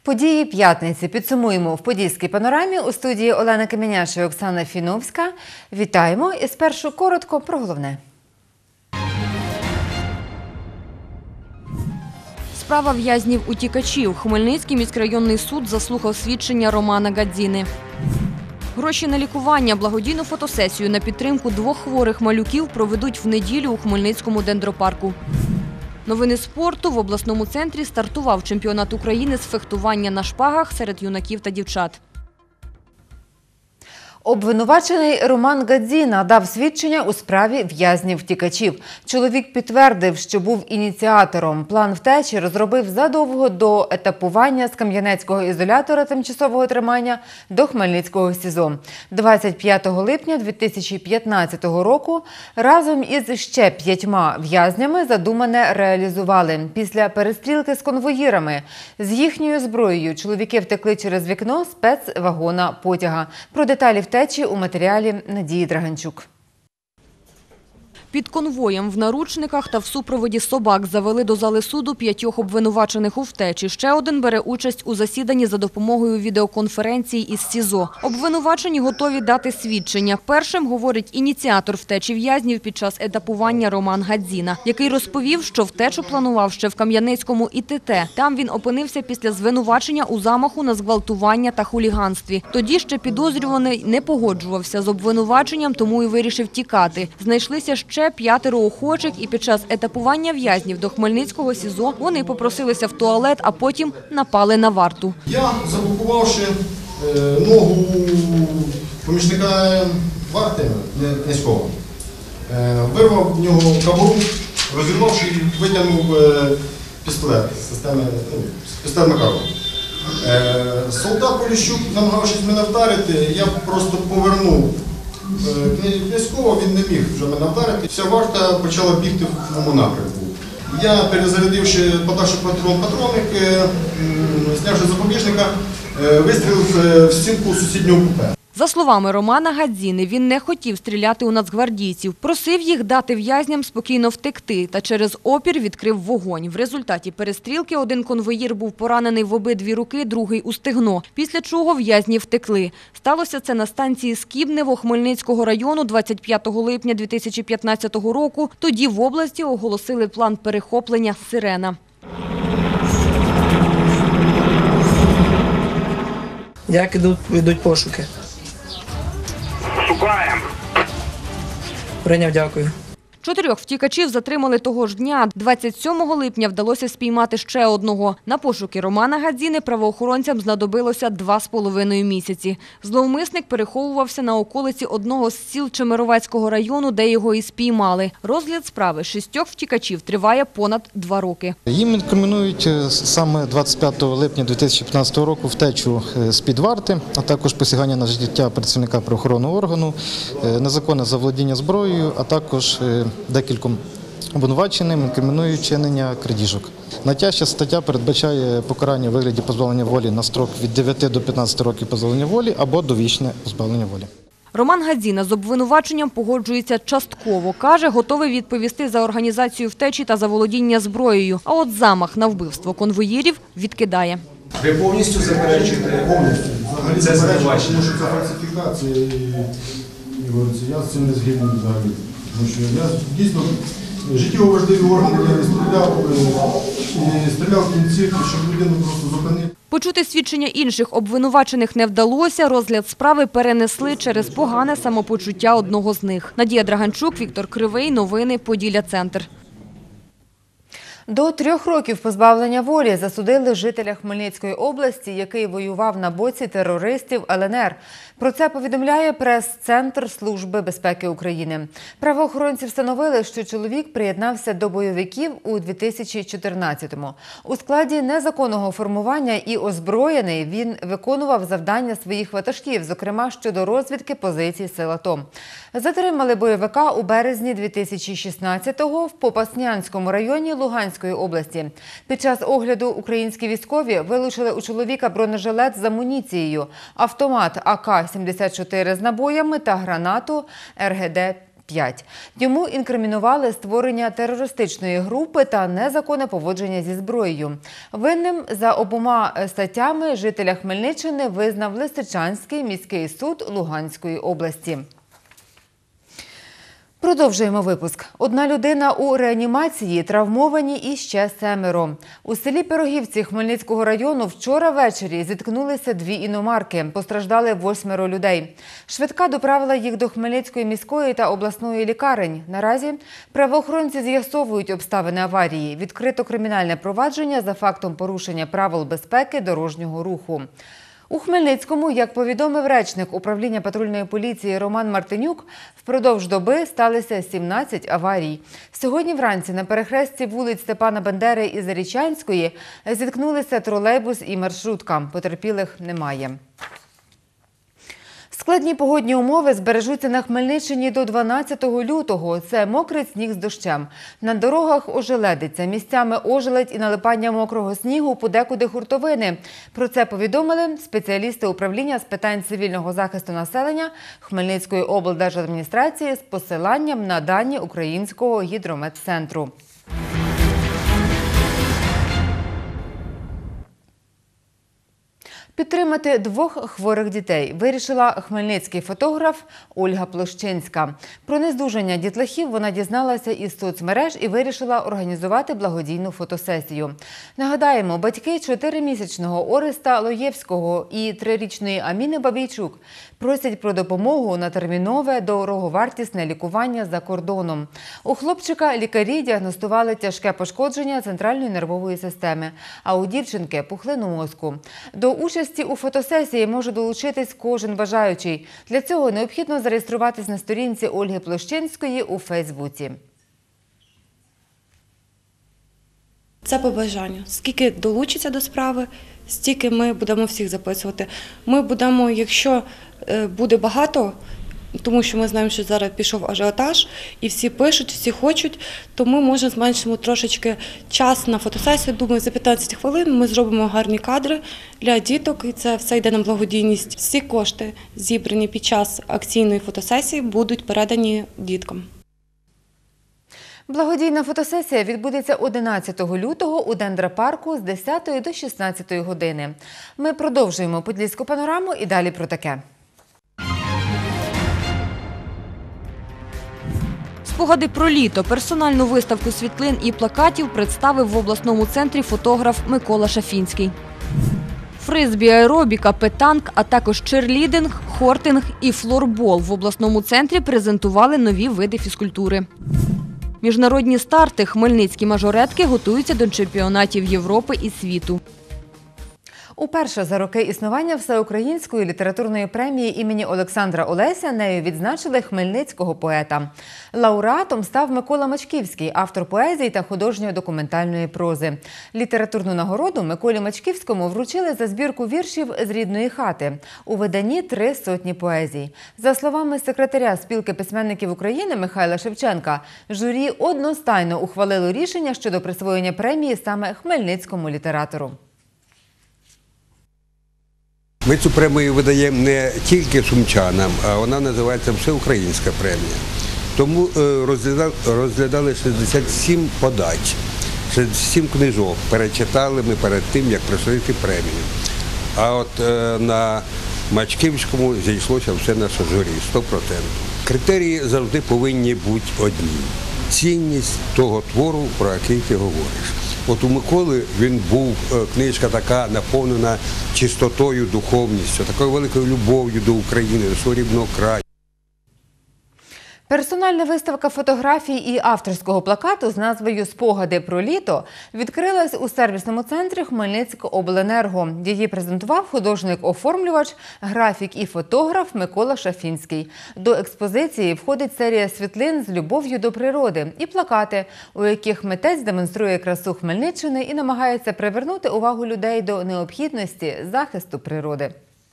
Події п'ятниці підсумуємо в Подільській панорамі. У студії Олена Каменяша і Оксана Фіновська. Вітаємо і спершу коротко про головне. Справа в'язнів-утікачів. Хмельницький міськрайонний суд заслухав свідчення Романа Гадзіни. Гроші на лікування, благодійну фотосесію на підтримку 2 хворих малюків проведуть в неділю у Хмельницькому дендропарку. Новини спорту. В обласному центрі стартував чемпіонат України з фехтування на шпагах серед юнаків та дівчат. Обвинувачений Роман Гадзіна дав свідчення у справі в'язнів-втікачів. Чоловік підтвердив, що був ініціатором. План втечі розробив задовго до етапування з Кам'янецького ізолятора тимчасового тримання до Хмельницького СІЗО. 25 липня 2015 року разом із ще 5 в'язнями задумане реалізували. Після перестрілки з конвоїрами з їхньою зброєю чоловіки втекли через вікно спецвагона потяга. Про деталі втечі у матеріалі Надії Драганчук. Під конвоєм в наручниках та в супроводі собак завели до зали суду 5 обвинувачених у втечі. Ще один бере участь у засіданні за допомогою відеоконференції із СІЗО. Обвинувачені готові дати свідчення. Першим говорить ініціатор втечі в'язнів під час етапування Роман Гадзіна, який розповів, що втечу планував ще в Кам'янецькому ІТТ. Там він опинився після звинувачення у замаху на зґвалтування та хуліганстві. Тоді ще підозрюваний не погоджувався з обвинуваченням, тому і вирішив тікати. Знайшлися ще 5 охочих, і під час етапування в'язнів до Хмельницького СІЗО вони попросилися в туалет, а потім напали на варту. Я, заблокувавши ногу помічника варти Князького, вирвав в нього кобуру, розірвавши і витягнув пістолет з пістолет Макарова. Солдат Поліщук, намагавшись мене вдарити, я просто повернув Князького, він не міг вже мене вдарити. Вся варта почала бігти в моєму напрямку. Я, перезарядивши, подавши патроник, знявши запобіжника, вистрілив в стінку сусіднього купе. За словами Романа Гадзіни, він не хотів стріляти у нацгвардійців. Просив їх дати в'язням спокійно втекти та через опір відкрив вогонь. В результаті перестрілки один конвоїр був поранений в обидві руки, другий у стегно. Після чого в'язні втекли. Сталося це на станції Скібнево Хмельницького району 25 липня 2015 року. Тоді в області оголосили план перехоплення «Сирена». Як йдуть пошуки? Шукаємо. Прийняв, дякую. 4 втікачів затримали того ж дня. 27 липня вдалося спіймати ще одного. На пошуки Романа Гадзіни правоохоронцям знадобилося 2,5 місяці. Зловмисник переховувався на околиці одного з сіл Чемеровецького району, де його і спіймали. Розгляд справи 6 втікачів триває понад 2 роки. Їм інкримінують саме 25 липня 2015 року втечу з-під варти, а також посягання на життя працівника правоохоронного органу, незаконне заволодіння зброєю, а також декільком обвинуваченим інкримінують чинення крадіжок. Найтяжча стаття передбачає покарання у вигляді позбавлення волі на строк від 9 до 15 років позбавлення волі або довічне позбавлення волі. Роман Гадзіна з обвинуваченням погоджується частково. Каже, готовий відповісти за організацію втечі та заволодіння зброєю. А от замах на вбивство конвоїрів відкидає. Ви повністю заперечуєте? Повністю. Взагалі заперечую, тому що це фальсифікація і я з цим не згідний взагалі. Тому що я дійсно життєво важливі органи я не стріляв в кінцівки, щоб людину просто зупинити. Почути свідчення інших обвинувачених не вдалося. Розгляд справи перенесли через погане самопочуття одного з них. Надія Драганчук, Віктор Кривий. Новини Поділля-Центр. До 3 років позбавлення волі засудили жителя Хмельницької області, який воював на боці терористів ЛНР. Про це повідомляє прес-центр Служби безпеки України. Правоохоронці встановили, що чоловік приєднався до бойовиків у 2014-му. У складі незаконного формування і озброєний він виконував завдання своїх ватажків, зокрема щодо розвідки позицій сил АТО. Затримали бойовика у березні 2016-го в Попаснянському районі Луганської області. Під час огляду українські військові вилучили у чоловіка бронежилет з амуніцією, автомат АК-74 з набоями та гранату РГД 5. Йому інкримінували створення терористичної групи та незаконне поводження зі зброєю. Винним за обома статтями жителя Хмельниччини визнав Лисичанський міський суд Луганської області. Продовжуємо випуск. Одна людина у реанімації, травмовані і ще 7. У селі Пирогівці Хмельницького району вчора ввечері зіткнулися 2 іномарки. Постраждали 8 людей. Швидка доправила їх до Хмельницької міської та обласної лікарень. Наразі правоохоронці з'ясовують обставини аварії. Відкрито кримінальне провадження за фактом порушення правил безпеки дорожнього руху. У Хмельницькому, як повідомив речник управління патрульної поліції Роман Мартинюк, впродовж доби сталося 17 аварій. Сьогодні вранці на перехресті вулиць Степана Бандери і Зарічанської зіткнулися тролейбус і маршрутка. Потерпілих немає. Складні погодні умови збережуться на Хмельниччині до 12 лютого. Це мокрий сніг з дощем. На дорогах ожеледиться. Місцями ожеледь і налипання мокрого снігу, подекуди хуртовини. Про це повідомили спеціалісти управління з питань цивільного захисту населення Хмельницької облдержадміністрації з посиланням на дані Українського гідрометцентру. Підтримати 2 хворих дітей вирішила хмельницький фотограф Ольга Площинська. Про нездужання дітлахів вона дізналася із соцмереж і вирішила організувати благодійну фотосесію. Нагадаємо, батьки 4-місячного Ореста Лоєвського і 3-річної Аміни Бабійчук просять про допомогу на термінове дороговартісне лікування за кордоном. У хлопчика лікарі діагностували тяжке пошкодження центральної нервової системи, а у дівчинки – пухлину мозку. До участі у фотосесії може долучитись кожен бажаючий. Для цього необхідно зареєструватись на сторінці Ольги Площинської у Фейсбуці. Це по бажанню. Скільки долучиться до справи, стільки ми будемо всіх записувати. Ми будемо, якщо буде багато, тому що ми знаємо, що зараз пішов ажіотаж, і всі пишуть, всі хочуть, то ми, може, зменшимо трошечки час на фотосесію. Думаю, за 15 хвилин ми зробимо гарні кадри для діток, і це все йде на благодійність. Всі кошти, зібрані під час акційної фотосесії, будуть передані діткам. Благодійна фотосесія відбудеться 11 лютого у Дендропарку з 10 до 16 години. Ми продовжуємо Подільську панораму і далі про таке. Спогади про літо. Персональну виставку світлин і плакатів представив в обласному центрі фотограф Микола Шафінський. Фризбі, аеробіка, петанк, а також черлідинг, хортинг і флорбол в обласному центрі презентували нові види фізкультури. Міжнародні старти хмельницькі мажоретки готуються до чемпіонатів Європи і світу. Уперше за роки існування Всеукраїнської літературної премії імені Олександра Олеся нею відзначили хмельницького поета. Лауреатом став Микола Мачківський, автор поезії та художньої документальної прози. Літературну нагороду Миколі Мачківському вручили за збірку віршів «З рідної хати». У виданні 300 поезій. За словами секретаря Спілки письменників України Михайла Шевченка, журі одностайно ухвалило рішення щодо присвоєння премії саме хмельницькому літератору. Ми цю премію видаємо не тільки сумчанам, а вона називається Всеукраїнська премія. Тому розглядали 67 подач, 67 книжок перечитали ми перед тим, як присвоїти премію. А от на Мачківському зійшлося все наше журі, 100%. Критерії завжди повинні бути одні. Цінність того твору, про який ти говориш. От у Миколи він був, книжка така наповнена чистотою, духовністю, такою великою любов'ю до України, до свого рідного краю. Персональна виставка фотографій і авторського плакату з назвою «Спогади про літо» відкрилась у сервісному центрі Хмельницькобленерго. Її презентував художник-оформлювач, графік і фотограф Микола Шафінський. До експозиції входить серія світлин з любов'ю до природи і плакати, у яких митець демонструє красу Хмельниччини і намагається привернути увагу людей до необхідності захисту природи.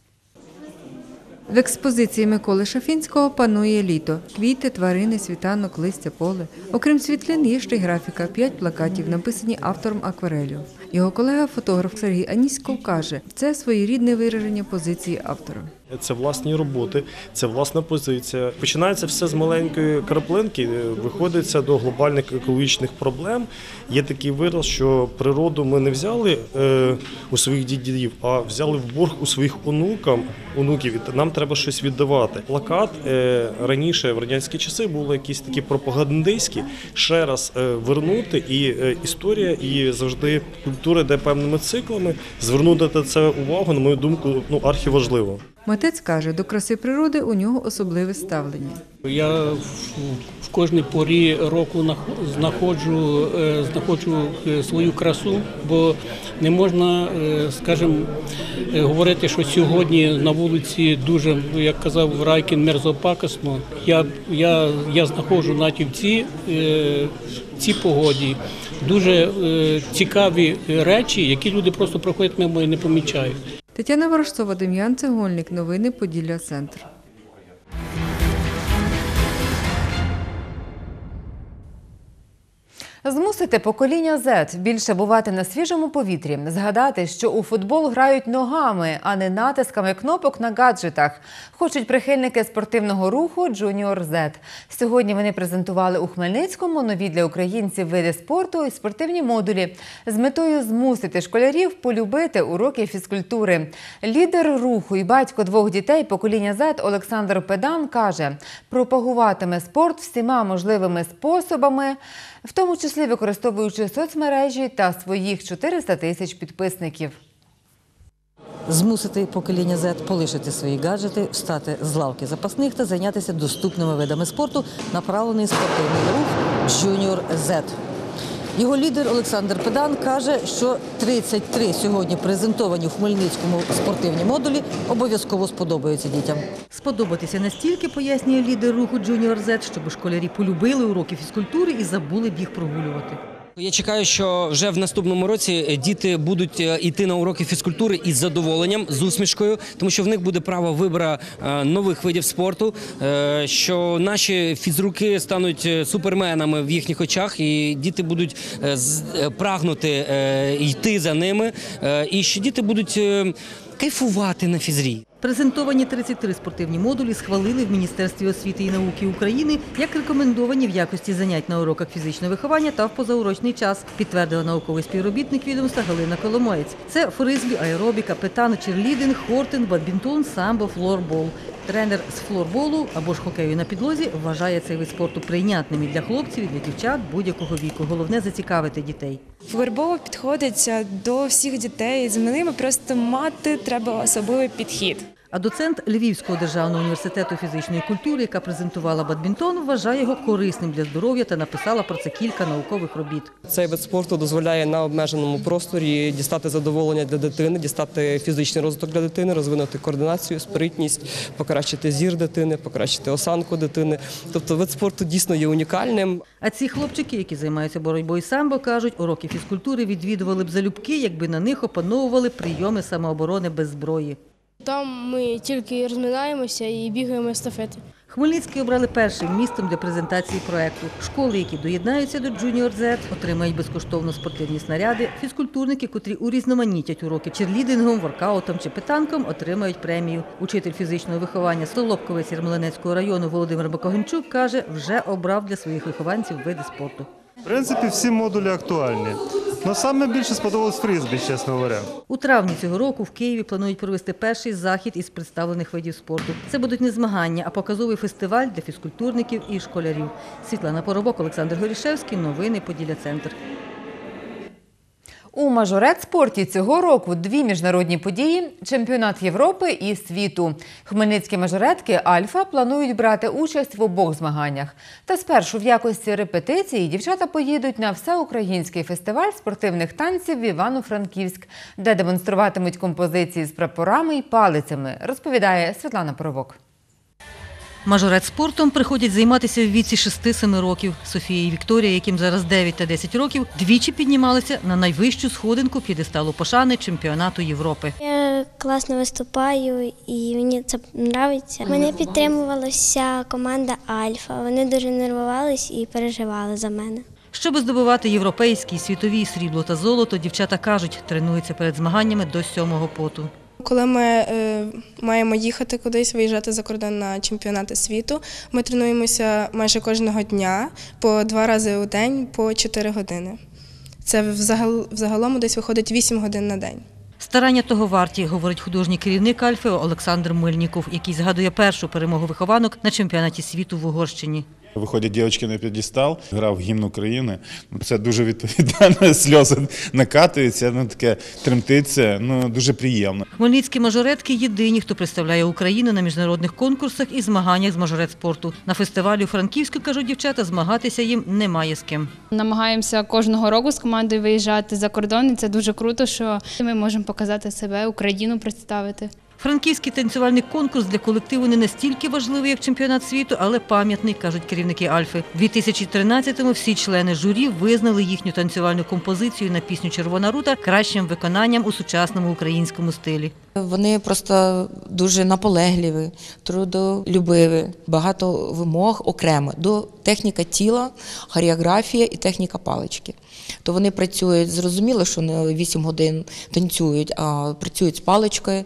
В експозиції Миколи Шафінського панує літо. Квіти, тварини, світанок, листя, поле. Окрім світлин, є ще й графіка. 5 плакатів, написані автором акварелью. Його колега-фотограф Сергій Аніськов каже, це своєрідне вираження позиції автора. Це власні роботи, це власна позиція. Починається все з маленької краплинки, виходиться до глобальних екологічних проблем. Є такий вираз, що природу ми не взяли у своїх дідів, а взяли в борг у своїх онуків. Нам треба щось віддавати. Плакат раніше, в радянські часи, були якісь такі пропагандистські. Ще раз вернути, і історія, і завжди культура йде певними циклами. Звернути на це увагу, на мою думку, архіважливо. Митець каже, до краси природи у нього особливе ставлення. Я в кожній порі року знаходжу свою красу, бо не можна, скажімо, говорити, що сьогодні на вулиці дуже, як казав Райкін, мерзопакосно. Я знаходжу навіть в цій погоді дуже цікаві речі, які люди просто проходять мимо і не помічають. Тетяна Ворожцова, Дем'ян Цегольник. Новини Поділля Центр. Змусити покоління Z більше бувати на свіжому повітрі, згадати, що у футбол грають ногами, а не натисками кнопок на гаджетах, хочуть прихильники спортивного руху Junior Z. Сьогодні вони презентували у Хмельницькому нові для українців види спорту і спортивні модулі з метою змусити школярів полюбити уроки фізкультури. Лідер руху і батько 2 дітей покоління Z Олександр Педан каже, пропагуватиме спорт всіма можливими способами, в тому числі використовуючи соцмережі та своїх 400 тисяч підписників. Змусити покоління Z полишити свої гаджети, встати з лавки запасних та зайнятися доступними видами спорту, направлений спортивний рух Junior Z. Його лідер Олександр Педан каже, що 33 сьогодні презентовані у Хмельницькому спортивні модулі обов'язково сподобаються дітям. Сподобатися настільки, пояснює лідер руху Junior Z, щоб школярі полюбили уроки фізкультури і забули б їх прогулювати. Я чекаю, що вже в наступному році діти будуть йти на уроки фізкультури із задоволенням, з усмішкою, тому що в них буде право вибору нових видів спорту, що наші фізруки стануть суперменами в їхніх очах, і діти будуть прагнути йти за ними, і що діти будуть кайфувати на фізрі. Презентовані 33 спортивні модулі схвалили в Міністерстві освіти і науки України як рекомендовані в якості занять на уроках фізичного виховання та в позаурочний час, підтвердила науковий співробітник відомства Галина Коломоєць. Це фризбі, аеробіка, петано, черлідинг, хортинг, бадмінтон, самбо, флорбол. Тренер з флорболу або ж хокею на підлозі вважає цей вид спорту прийнятним і для хлопців, і для дівчат будь-якого віку. Головне – зацікавити дітей. Флорбол підходить до всіх дітей. З ними просто мати треба особливий підхід. А доцент Львівського державного університету фізичної культури, яка презентувала бадмінтон, вважає його корисним для здоров'я та написала про це кілька наукових робіт. Цей вид спорту дозволяє на обмеженому просторі дістати задоволення для дитини, дістати фізичний розвиток для дитини, розвинути координацію, спритність, покращити зір дитини, покращити осанку дитини. Тобто вид спорту дійсно є унікальним. А ці хлопчики, які займаються боротьбою самбо, кажуть, уроки фізкультури відвідували б залюбки, якби на них опановували прийоми самооборони без зброї. Там ми тільки розминаємося і бігаємо естафети. Хмельницький обрали першим містом для презентації проєкту. Школи, які доєднаються до Junior Z, отримають безкоштовно спортивні снаряди. Фізкультурники, котрі урізноманітять уроки черлідингом, воркаутом чи питанком, отримають премію. Учитель фізичного виховання Солопковець Ярмолинецького району Володимир Бакогенчук каже, вже обрав для своїх вихованців види спорту. В принципі, всі модулі актуальні. Але саме більше сподобалось фризбі, чесно говоря. У травні цього року в Києві планують провести перший захід із представлених видів спорту. Це будуть не змагання, а показовий фестиваль для фізкультурників і школярів. Світлана Поробок, Олександр Горішевський. Новини Поділля Центр. У мажорет-спорті цього року 2 міжнародні події – чемпіонат Європи і світу. Хмельницькі мажоретки «Альфа» планують брати участь в обох змаганнях. Та спершу в якості репетиції дівчата поїдуть на всеукраїнський фестиваль спортивних танців в Івано-Франківськ, де демонструватимуть композиції з прапорами і палицями, розповідає Світлана Поробок. Мажорет-спортом приходять займатися в віці 6-7 років. Софія і Вікторія, яким зараз 9 та 10 років, двічі піднімалися на найвищу сходинку п'єдесталу пошани чемпіонату Європи. Я класно виступаю і мені це подобається. Мене підтримувала вся команда «Альфа». Вони дуже нервувались і переживали за мене. Щоб здобувати європейські, світові срібло та золото, дівчата кажуть, тренуються перед змаганнями до 7-го поту. Коли ми маємо їхати кудись, виїжджати за кордон на чемпіонати світу, ми тренуємося майже кожного дня, по 2 рази у день, по 4 години. Це взагалом десь виходить 8 годин на день. Старання того варті, говорить художній керівник Альфи Олександр Мельніков, який згадує першу перемогу вихованок на чемпіонаті світу в Угорщині. Виходять дівчатки на п'єдестал, грав гімн України. Це дуже відповідально, сльози накатуються, таке тремтиться, дуже приємно. Хмельницькі мажоретки – єдині, хто представляє Україну на міжнародних конкурсах і змаганнях з мажорет-спорту. На фестивалі у Франківську, кажуть дівчата, змагатися їм немає з ким. Намагаємося кожного року з командою виїжджати за кордон, і це дуже круто, що ми можемо показати себе, Україну представити. Франківський танцювальний конкурс для колективу не настільки важливий, як чемпіонат світу, але пам'ятний, кажуть керівники Альфи. У 2013-му всі члени журі визнали їхню танцювальну композицію на пісню «Червона рута» кращим виконанням у сучасному українському стилі. Вони просто дуже наполегливі, трудолюбиві, багато вимог окремо до техніка тіла, хореографія і техніка палички. То вони працюють, зрозуміло, що не 8 годин танцюють, а працюють з паличкою,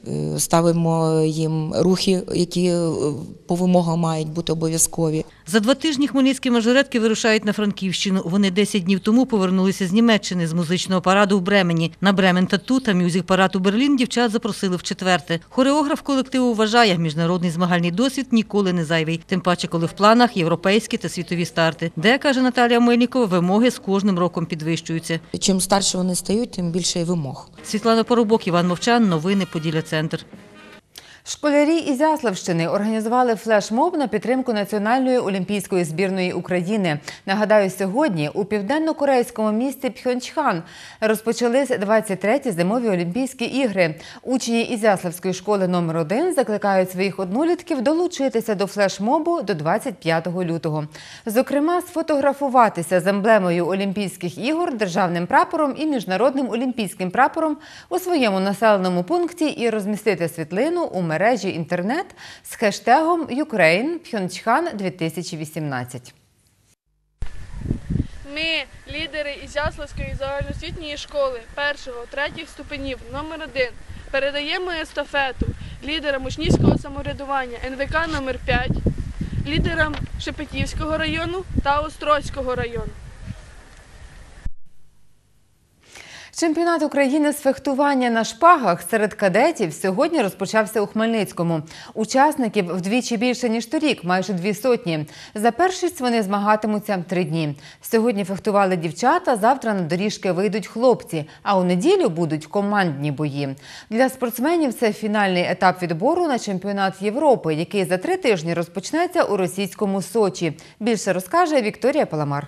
ставимо їм рухи, які по вимогам мають бути обов'язкові. За 2 тижні хмельницькі мажоретки вирушають на Франківщину. Вони 10 днів тому повернулися з Німеччини, з музичного параду в Бремені. На Бремен Тату та мюзик-парад у Берлін дівчат запросили вчетверте. Хореограф колективу вважає, міжнародний змагальний досвід ніколи не зайвий. Тим паче, коли в планах європейські та світові старти. Де, каже Наталія Мельнікова, вимоги з кожним роком підвищуються. Чим старше вони стають, тим більше і вимог. Світлана Поробок, Іван Мовчан, новини Поділля-Центр. Школярі Ізяславщини організували флешмоб на підтримку Національної олімпійської збірної України. Нагадаю, сьогодні у південно-корейському місті Пхьончхан розпочались 23-ті зимові Олімпійські ігри. Учні Ізяславської школи номер 1 закликають своїх однолітків долучитися до флешмобу до 25 лютого. Зокрема, сфотографуватися з емблемою Олімпійських ігор, державним прапором і міжнародним олімпійським прапором у своєму населеному пункті і розмістити світлину у мережі інтернет з хештегом Ukraine Pyeongchang 2018. Ми, лідери Ізяславської загальноосвітньої школи 1-3 ступенів номер 1, передаємо естафету лідерам учнівського самоврядування НВК номер 5, лідерам Шепетівського району та Острозького району. Чемпіонат України з фехтування на шпагах серед кадетів сьогодні розпочався у Хмельницькому. Учасників вдвічі більше, ніж торік, майже 200. За першість вони змагатимуться 3 дні. Сьогодні фехтували дівчата, завтра на доріжки вийдуть хлопці, а у неділю будуть командні бої. Для спортсменів це фінальний етап відбору на чемпіонат Європи, який за 3 тижні розпочнеться у російському Сочі. Більше розкаже Вікторія Паламар.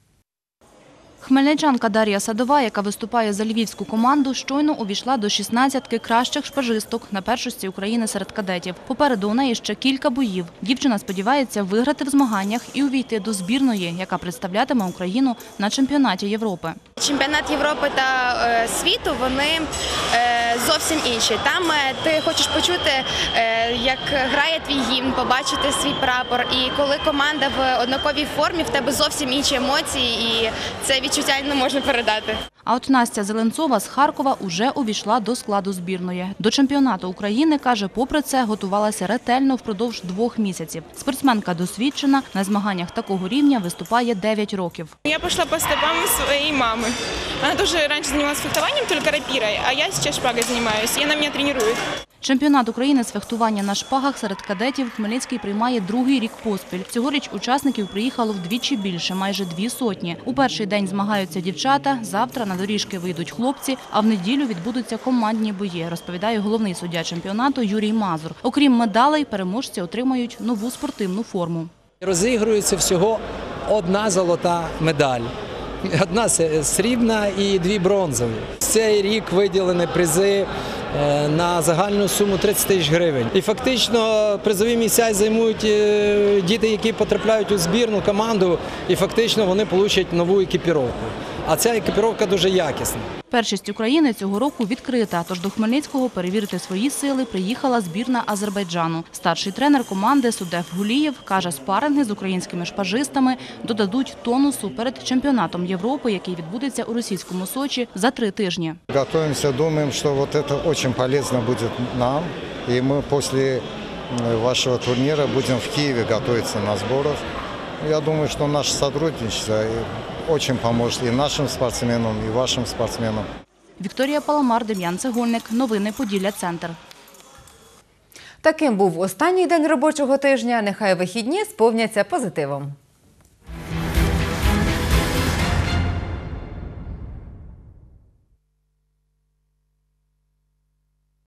Хмельничанка Дар'я Садова, яка виступає за львівську команду, щойно увійшла до 16-ки кращих шпажисток на першості України серед кадетів. Попереду у неї ще кілька боїв. Дівчина сподівається виграти в змаганнях і увійти до збірної, яка представлятиме Україну на чемпіонаті Європи. Чемпіонат Європи та світу, вони зовсім інші. Там ти хочеш почути, як грає твій гімн, побачити свій прапор. І коли команда в однаковій формі, в тебе зовсім інші емоції, і це відчуття не можна передати. А от Настя Зеленцова з Харкова уже увійшла до складу збірної. До чемпіонату України, каже, попри це готувалася ретельно впродовж 2 місяців. Спортсменка досвідчена, на змаганнях такого рівня виступає 9 років. Я пішла по стопам своєї мами. Вона дуже раніше займалася фехтуванням, тільки рапірою, а я зараз шпагою займаюся, і вона мене тренує. Чемпіонат України з фехтування на шпагах серед кадетів Хмельницький приймає 2-й рік поспіль. Цьогоріч учасників приїхало вдвічі більше, майже 200. У перший день змагаються дівчата, завтра на доріжки вийдуть хлопці, а в неділю відбудуться командні бої, розповідає головний суддя чемпіонату Юрій Мазур. Окрім медалей, переможці отримають нову спортивну форму. Розігрується всього 1 золота медаль. 1 срібна і 2 бронзові. Цей рік виділені призи на загальну суму 30 тисяч гривень. І фактично призові місця займуть діти, які потрапляють у збірну команду, і фактично вони отримають нову екіпіровку. а ця екіпіровка дуже якісна. Першість України цього року відкрита, тож до Хмельницького перевірити свої сили приїхала збірна Азербайджану. Старший тренер команди Судеф Гулієв каже, спаринги з українськими шпажистами додадуть тонусу перед чемпіонатом Європи, який відбудеться у російському Сочі за 3 тижні. Готуємося, думаємо, що це дуже корисно буде нам, і ми після вашего турнира будем в Киеве готовиться на зборах. Я думаю, что наше сотрудничество очень поможет и нашим спортсменам, и вашим спортсменам. Вікторія Паламар, Дем'ян Цегольник. Новини Поділля Центр. Таким був останній день робочого тижня. Нехай вихідні сповняться позитивом.